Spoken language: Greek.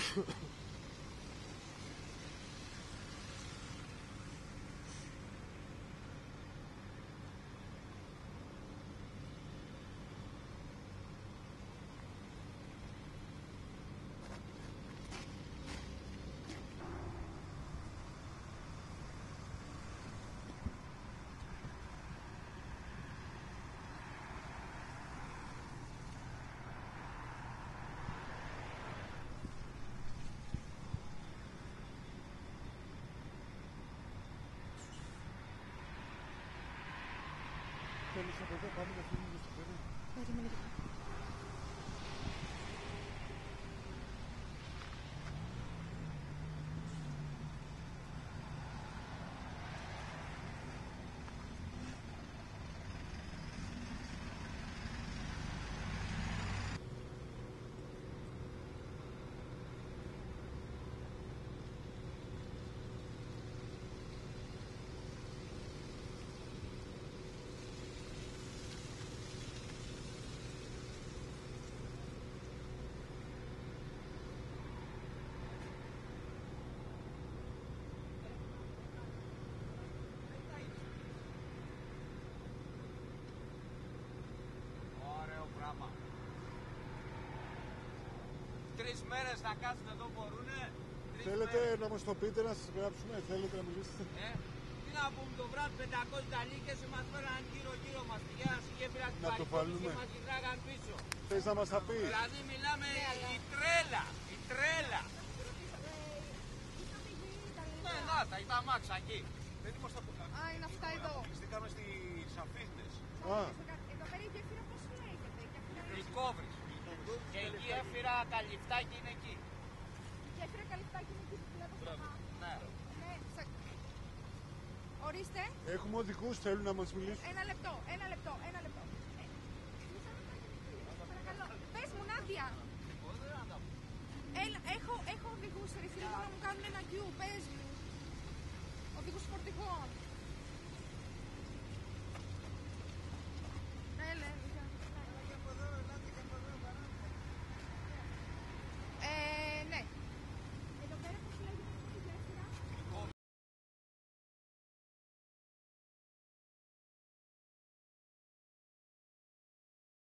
Θέλεις από εδώ πάμε να φύγουμε στο παιδί. Περίμενε λίγο. Πράγμα. 3 μέρες να κάτσουν εδώ μπορούνε. Θέλετε να μας το πείτε, να σας γράψουμε, θέλετε να μιλήσετε. Τι να πούμε το βράδυ 500 ταλίκες μας φέραν γύρω μας. Πηγαίναν στη γέφυρα στην Παρικόβηση και μας γυρνάγαν πίσω. Θες να μας τα πεις. Δηλαδή μιλάμε η τρέλα. Ναι, να τα ήταν αμάξα εκεί. Δεν είμαστε από κάτω. Α, είναι αυτά εδώ. Κλειστήκαμε στις Αφίχνες. Εδώ πέρα η γέφυρα πώς λέγεται? Η Κόβρης. Και η γέφυρα Καλυφτάκη είναι εκεί. Η γέφυρα Καλυφτάκη είναι εκεί που βλέπω στο μάτι. Ναι. Ορίστε. Έχουμε οδικούς, θέλουν να μας μιλήσουν. Ένα λεπτό.